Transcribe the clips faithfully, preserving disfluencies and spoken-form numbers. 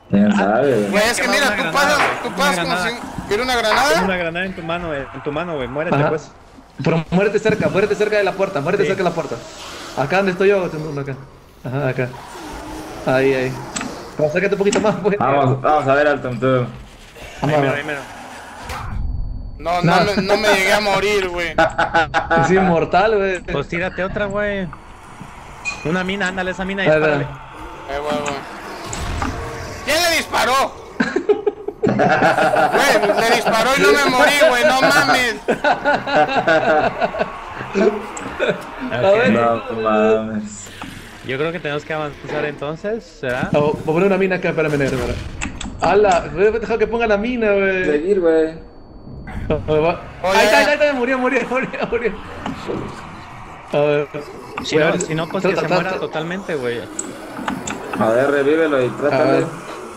¿Quién sabe? Güey, es que mira, tú pasas, tú pasas como si... ¿Quiere una granada? Una granada en tu mano, güey. En tu mano, güey. Muérete, Ajá. pues. Pero muérete cerca, muérete cerca de la puerta, muérete Sí. cerca de la puerta. Acá donde estoy yo, tengo uno acá. Ajá, acá. Ahí, ahí. Vamos, acércate un poquito más, pues. Vamos, vamos a ver al tonto. Vamos, Ahí mero, vamos. ahí mero. No, no, me, no me llegué a morir, güey. Es inmortal, güey. Pues tírate otra, güey. Una mina, ándale, esa mina y Ahí va. dispárale. Eh, güey, güey. ¿Quién le disparó? Güey, le disparó y no me morí, güey, no mames. A ver. No mames. Yo creo que tenemos que avanzar entonces, ¿será? Oh, voy a poner una mina acá, espérame, negro, espera. ¡Hala! Voy a dejar que ponga la mina, güey. Seguir, güey. Oh, va- Oye. Ahí está, ahí está, ahí está, murió, murió, murió, murió. A ver. Si Voy a no, ver- si no, pues trata- que se trata- muera totalmente, güey. A ver, revívelo y A trátale. ver.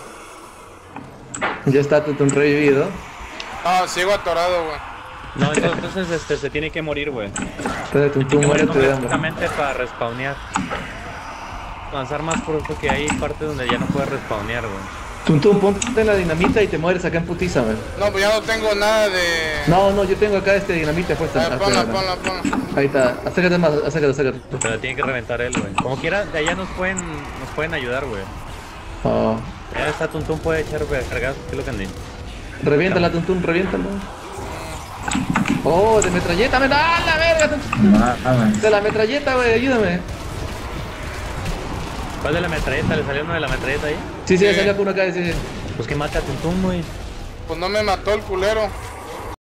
Ya está Tutun revivido. No, sigo atorado, güey. No, entonces este, se tiene que morir, güey. Entonces Tutun muérete de hambre. Básicamente para respawnear. Avanzar más porque hay partes donde ya no puedes respawnear, güey. Tuntun, ponte en la dinamita y te mueres acá en putiza, güey. No, pues ya no tengo nada de... No, no, yo tengo acá este dinamita puesta. A ver, Ah, ponla, espera, ponla, ponla. Ahí está, acércate más, acércate, acércate. Pero tiene que reventar él, güey. Como quiera, de allá nos pueden, nos pueden ayudar, güey. Oh. Ya está Tuntún, puede echar cargas, que es lo que andé. Reviéntala, Tuntun, reviéntala. Oh, de metralleta, me da la verga, Tuntun. Mames. De la metralleta, güey, ayúdame. ¿Cuál de la metralleta? ¿Le salió uno de la metralleta ahí? Sí, sí, Sí. salió uno acá, sí, sí. Pues que mate a Tuntún, güey. Pues no me mató el culero.